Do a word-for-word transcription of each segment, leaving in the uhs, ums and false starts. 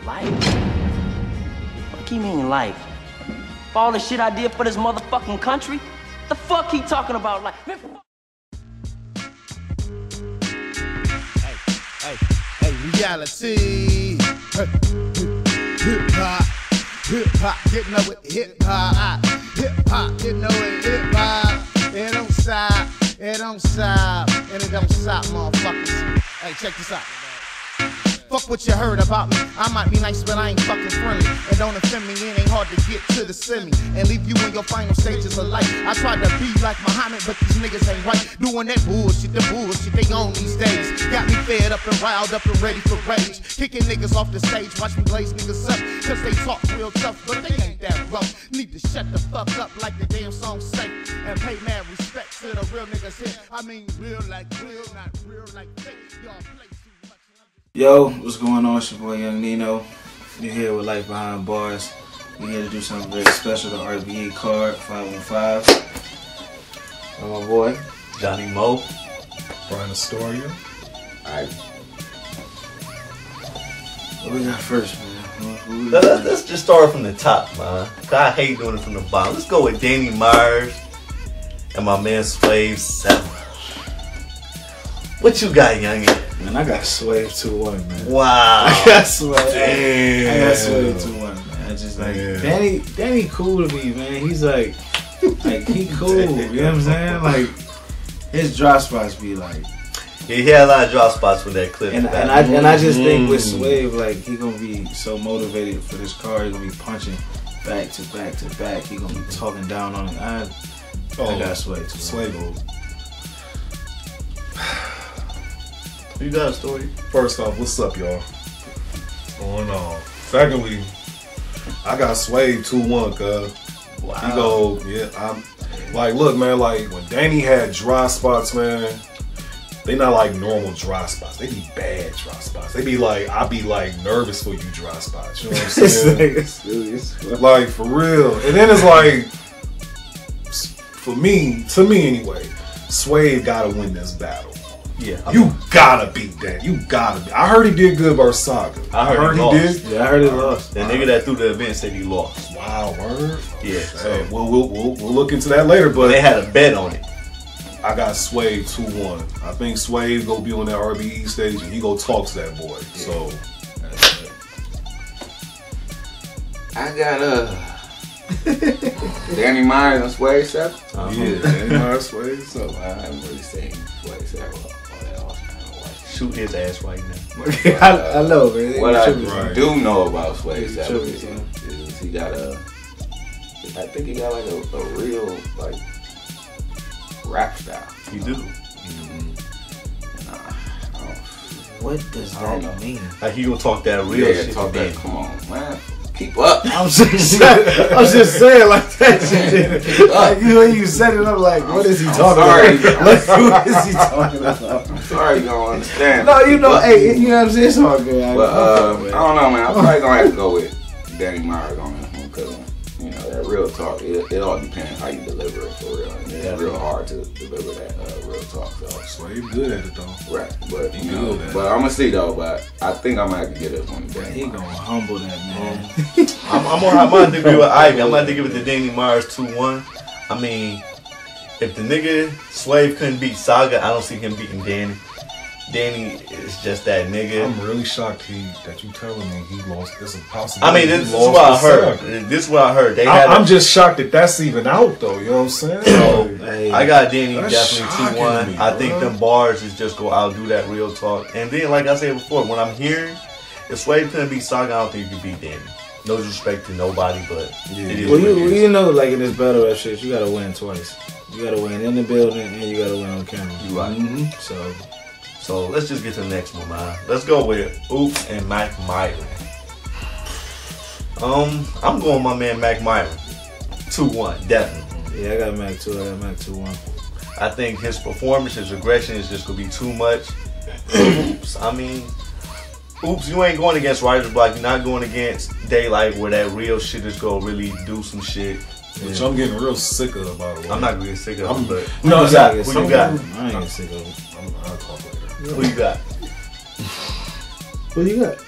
Life? What do you mean life? For all the shit I did for this motherfucking country? The fuck he talking about life? Man, fuck. Hey, hey, reality. Hip hop, hip hop, getting up with hip hop. Hip hop, getting up with hip hop. It don't stop, it don't stop, and it don't stop, motherfuckers. Hey, check this out. Fuck what you heard about me. I might be nice, but I ain't fucking friendly. And don't offend me, it ain't hard to get to the semi and leave you in your final stages of life. I tried to be like Muhammad, but these niggas ain't right. Doing that bullshit, the bullshit they own these days. Got me fed up and riled up and ready for rage. Kicking niggas off the stage, watch me blaze niggas up. Cause they talk real tough, but they ain't that rough. Need to shut the fuck up like the damn song say. And pay mad respect to the real niggas here. I mean real like real, not real like fake. Y'all play. Yo, what's going on? It's your boy Young Nino. You're here with Life Behind Bars. We're here to do something very special, the R B E card, five one five. And my boy, Johnny Mo. Brian Astoria. Alright. What we got first, man? Let's, let's, let's just start from the top, man. I hate doing it from the bottom. Let's go with Danny Myers and my man Swave seven. What you got, youngin? Man, I got Swave two one, man. Wow. I got Swave. Damn. I got Swave two one, man. I just like, Damn. Danny, Danny cool to me, man. He's like, like, he cool, you know what I'm saying? Like, his drop spots be like, Yeah, he had a lot of drop spots with that clip. And, and I and I just think with Swave, like, he gonna be so motivated for this car. He gonna be punching back to back to back. He gonna be talking down on it. I, Oh, I got Swave too. Swave. You got a story? First off, what's up, y'all? What's going on? Secondly, I got Swave two one, cuz. Wow. He go, yeah, I'm like, look, man, like when Danny had dry spots, man, they not like normal dry spots. They be bad dry spots. They be like, I be like nervous for you dry spots. You know what I'm saying? Like for real. And then it's like, for me, to me anyway, Swave gotta win this battle. Yeah. I You mean, gotta beat that. You gotta be. I heard he did good versus Saga. I heard he he, lost. did. Yeah, I heard he lost. the nigga that threw the event said he lost. Wow, word. Yeah. Hey, So we'll, we'll, we'll, we'll look into that later, but they had a bet on it. I got Swave two one. I think Swave gonna be on that R B E stage and he go talk to that boy. Yeah. So That's it. I got uh Danny Myers and Swave seven. Uh-huh. yeah, Danny Myers, Swave. So I haven't really seen Swave seven all that often. Shoot his ass right now. I, I know, man. What I Right. do know about Swave Yeah, seven trippy, is, son. is he got a, I think he got like a, a real like rap style. You do. Nah, I don't- What does I don't that know. mean? Like he gonna talk that real yeah, shit talk to that. Danny. Come on, man. Keep up. I'm just, I'm just saying like that shit. Like you know, you said it, I'm like, what is he I'm talking sorry. about? Like, what is he talking about? I'm sorry you don't understand. No, you know, But- hey, you know what I'm saying? It's all good. I- But uh, I'm I don't know, man. I'm probably gonna have to go with Danny Myers on this one because you know that real talk. It, it all depends how you deliver it for real. And it's real hard to deliver that uh, real talk. So Swave good at it though. right, but He you know, good at it. but I'm gonna see though. But I think I'm gonna have to get this one to Danny He Myers. gonna humble that man. I'm, I'm gonna I'm gonna agree with Ivy. I'm gonna give it to Danny Myers two one. I mean, if the nigga Swave couldn't beat Saga, I don't see him beating Danny. Danny is just that nigga. I'm really shocked he that you telling me he lost. It's a possibility. I mean, this, he this is lost what I to heard. Saga. This is what I heard. They I, had. I'm a, just shocked that that's even out though. You know what I'm saying? So, Like, Hey, I got Danny That's definitely shocking two one. to me, I bro. think them bars is just go outdo that real talk. And then, like I said before, when I'm hearing if Swave couldn't beat Saga, I don't think you could beat Danny. No disrespect to nobody, but Yeah. it is well, what you, it is. you know, like in this battle rap shit, you gotta win twice. You gotta win in the building and you gotta win on camera. You right. mhm. So, So let's just get to the next one, man. Let's go with Oops and Mac Myron. Um, I'm going with my man Mac Myron. two one, definitely. yeah, I got Mac two. I got Mac two one. I think his performance, his aggression is just gonna be too much. Oops, I mean, oops, you ain't going against Writer's Block. You're not going against Daylight where that real shit is gonna really do some shit. Which I'm getting real sick of, by the way. I'm not gonna get sick of I'm- it, but No, who you got? it's Who you so- got? I ain't getting sick of it. I'm, I'll talk later. Who you got? Who you got?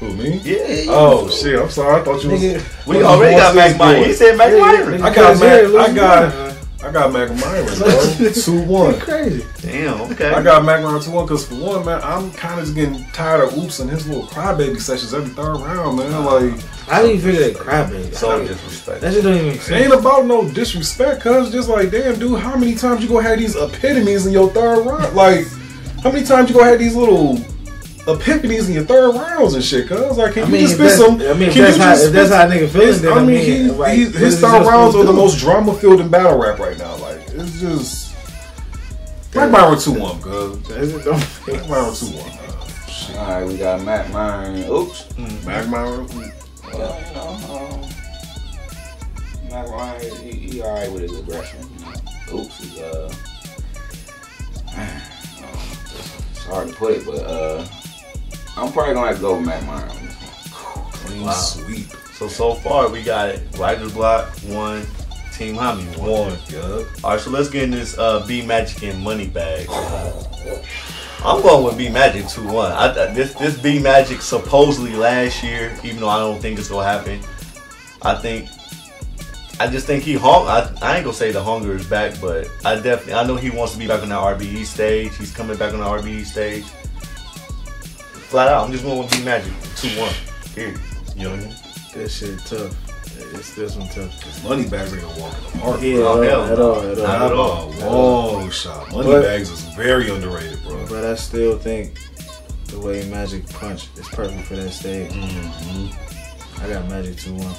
Who, me? Yeah. Oh shit! I'm sorry. I thought you was. Nigga, We already got Mac Myron. He said Mac Myron. I got Mac. I got. I got Mac Myron, bro. two one. Crazy. Damn, okay. I got Mac Myron two one because for one, man, I'm kind of just getting tired of Oops and his little crybaby sessions every third round, man. Like, How do you figure that crybaby? so How- disrespectful. That shit don't even make it sense. ain't about no disrespect, cuz just like, damn, dude, how many times you gonna have these epitomes in your third round? Like, how many times you gonna have these little epiphanies in your third rounds and shit, cuz? Like, can I you mean, just if spit that's, some? I mean, if can that's, you how, just if that's spit- how a nigga feeling, His- then I mean, he, like, he, what his is third just rounds are supposed the to most drama filled in battle rap right now. Like, it's just. Mac Myron two one, cuz. do? That's it, don't Mac Myron two one. All right, we got Mac Myron. Oops. Mac Myron. Well, you know, um, Mac Myron, he, he all right with his aggression. You know. Oops, he's uh, man, um, it's hard to put it, but uh, I'm probably gonna have to go with Mac Myron on this one. Clean Wow. sweep. So so far we got it. Writer's Block one, Team Hami one. One, yeah. All right, so let's get in this uh, B Magic and Money Bag. I'm going with B Magic two one. I, I- this this B Magic supposedly last year, even though I don't think it's gonna happen. I think I just think he hung. I, I ain't gonna say the hunger is back, but I definitely I know he wants to be back on that R B E stage. He's coming back on the R B E stage. Flat out, I'm just going with B Magic two one. Period. You know what I mean? That shit tough. It's this one tough. Money bags ain't gonna walk in the park. Yeah, Oh, at hell all, at no. all, at all. Not Not at all. a long shot. Money But- bags is very underrated, bro. But I still think the way Magic punch is perfect for that stage. Mm-hmm. I got Magic two one.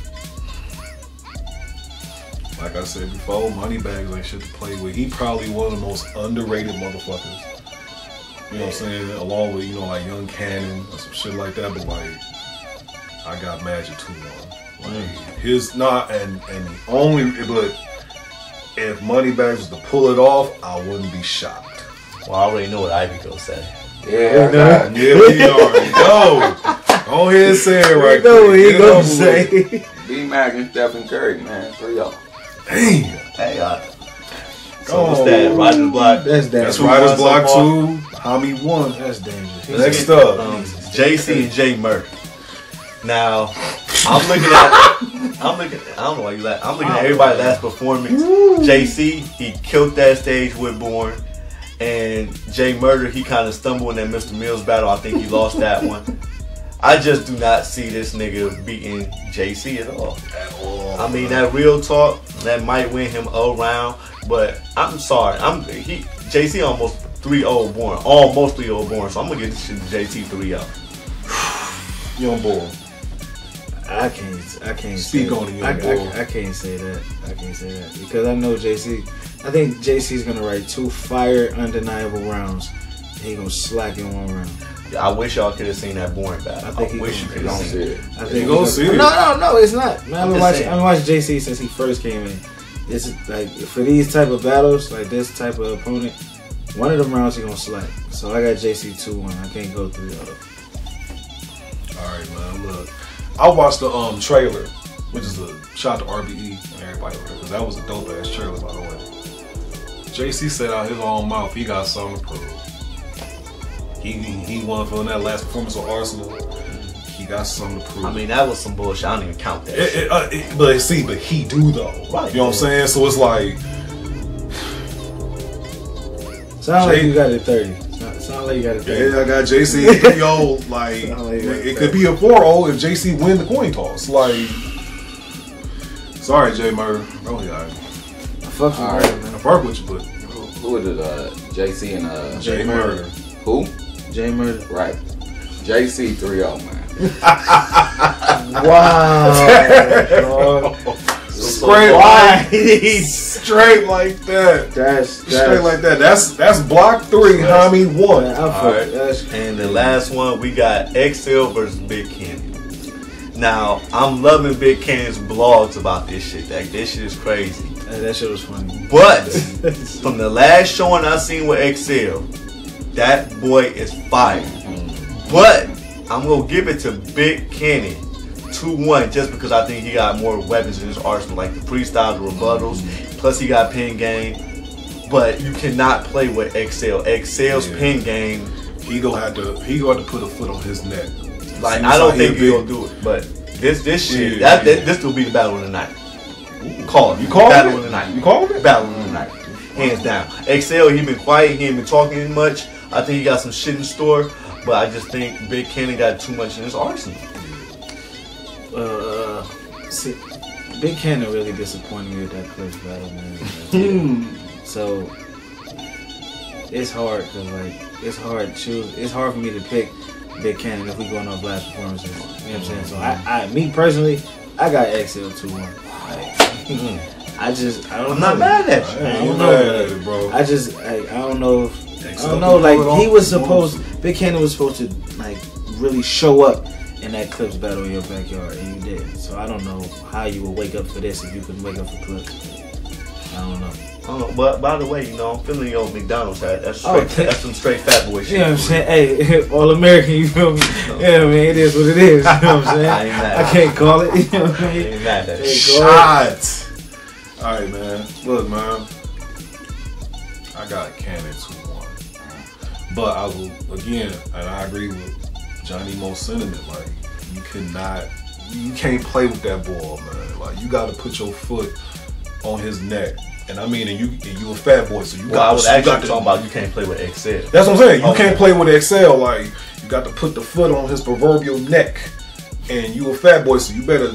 Like I said before, money bags ain't shit to play with. He probably one of the most underrated motherfuckers. You know what I'm saying? Along with, you know, like Young Cannon or some shit like that. But like, I got Magic two one. Like his not and and the only but if Moneybags was to pull it off, I wouldn't be shocked. Well, I already know what Ivy gonna say. Yeah, I got Yeah, we already know. Go ahead and say it right know quick. what he Get gonna over say. with. B Mac and Stephen Curry, man, three oh. Damn. Hey, uh, so Go what's on. that? Roger Block. That's That's dangerous. Riders won so Block far? two. Hami one. That's dangerous. Next up. Um, J C and Jay Murray. Now, I'm looking at, I'm looking, I don't know why you laugh. I'm looking at everybody's last performance. J C, he killed that stage with Born. And Jay Murder, he kind of stumbled in that Mister Mills battle. I think he lost that one. I just do not see this nigga beating J C at all. At all. I mean, that real talk, that might win him a round. But I'm sorry, I'm he J C almost three oh Born. Almost three oh Born. So I'm going to get this shit to J C three oh. Young boy. I can't. I can't Speak say on that. it, young I, boy. I, I can't say that. I can't say that because I know J C. I think J C's gonna write two fire, undeniable rounds. He gonna slack in one round. I wish y'all could have seen that Born battle. I I, think he wish you gonna- could have Don't seen see it. it. I think You he gonna gonna- see it. No, no, no, it's not. Man, I've I'm been just watching. saying. I've been watching J C since he first came in. It's like for these type of battles, like this type of opponent, one of them rounds he gonna slack. So I got J C two one. I can't go three oh. All right, man. Look, I watched the um trailer, which is a shot to R B E and everybody, because that was a dope ass trailer, by the way. J C said out his own mouth he got something to prove. He he, he won for that last performance on Arsenal. He got something to prove. I mean, that was some bullshit. I don't even count that. It, shit. it, uh, it, but see, but he do though. Right. You know what I'm saying? So it's like, Sound like Jay- you got it thirty. Sound, sound like you got it thirty. yeah, I got J C three oh. Like, Sound like it, that. could be a four oh if J C win the coin toss. Like, sorry, Jay Murray. Oh yeah, I fuck with All her, right. man. I fuck with you, but Who, who is it? Uh, J C and uh, Jay Jay Murray. Murray. who? J Murder. Right. J C three oh, man. Wow. Straight like straight like that. That's Straight that's like that. That's that's block three, Hami one. Man, I fuck, Alright. that's And the last one, we got X L versus Big Cannon. Now, I'm loving Big Cannon's blogs about this shit. Like, this shit is crazy. that, that shit was funny. But from the last showing I seen with X L, that boy is fire. But I'm gonna give it to Big Cannon two one just because I think he got more weapons in his arsenal, like the freestyle, the rebuttals. Plus he got pin game. But you cannot play with X L. X L's Yeah. pin game. He gonna have to he gonna have to put a foot on his neck. Like See, I don't so think he you're big- gonna do it, but this this shit, Yeah, that, yeah. that this will be the battle of the night. Call it. You call battle it? of the night. You call it? Battle of the night. Hands down. X L, he been quiet. He ain't been talking much. I think he got some shit in store, but I just think Big Cannon got too much in his arsenal. Uh, see, Big Cannon really disappointed me with that Clips battle, man. So it's hard because like it's hard to choose. It's hard for me to pick Big Cannon if we going off last performances. You know what I'm saying? So I, I me personally, I got X L two one. I just I don't I'm know. not mad at you. I I ain't don't mad know. at it, bro. I just I, I don't know. If, I X L don't know. Like can pull it he off. was supposed. Big Cannon was supposed to like really show up in that Clips battle in your backyard, and you did. So I don't know how you would wake up for this if you couldn't wake up for Clips. I don't know. Oh, but by the way, you know, I'm feeling your McDonald's hat. That's straight, Oh, okay. that's some straight fat boy shit. You know what I'm saying? Hey, all American, you feel me? Yeah, man, it is what it is. You know what I'm saying? I ain't mad. I can't call it. You know what I I mean? ain't mad at Hey, you. go ahead. Shot. All right, man. Look, man. I got Cannon two one. But I will, again, and I agree with Johnny Mo's sentiment. Like, you cannot, you can't play with that ball, man. Like, you got to put your foot on his neck. And I mean, and you, and you a fat boy, so you Well, I got was to. you actually got to- talking about you can't play with X L. That's what I'm saying. You Okay. can't play with X L. Like, you got to put the foot on his proverbial neck. And you a fat boy, so you better.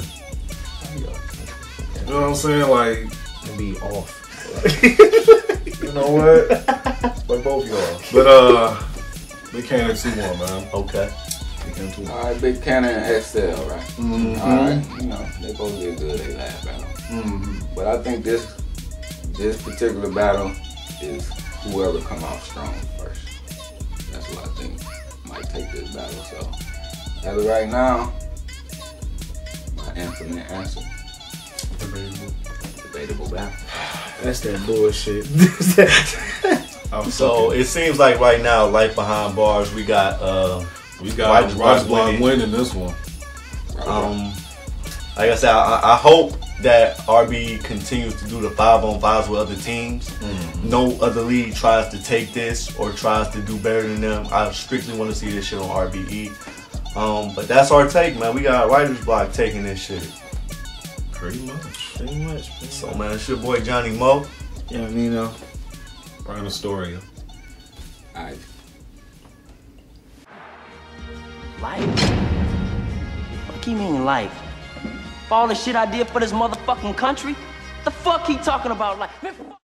You know what I'm saying? Like, And be off. you know what? Like both y'all. But uh, Big Cannon two one, man. Okay. Big Cannon two one. All right, Big Cannon and X L, right? Mm-hmm. All right, you know they both did good. They last battle, Mm-hmm. but I think this this particular battle is whoever come out strong first. That's what I think might take this battle. So as of right now, my infinite answer, debatable battle. That's that bullshit. I'm So it seems like right now, Life Behind Bars, we got uh we got Righteous Righteous Block Block winning this one. um like I said, I, I hope that R B continues to do the five on fives with other teams. No other league tries to take this or tries to do better than them. I strictly want to see this shit on R B E. Um, but that's our take, man. We got Writer's Block taking this shit. Pretty much. Pretty much. Pretty So much. man, it's your boy Johnny Mo. Yeah, I mean, uh, Brian Astoria. All right. Life? What do you mean life? For all the shit I did for this motherfucking country? The fuck he talking about life? Man, fuck-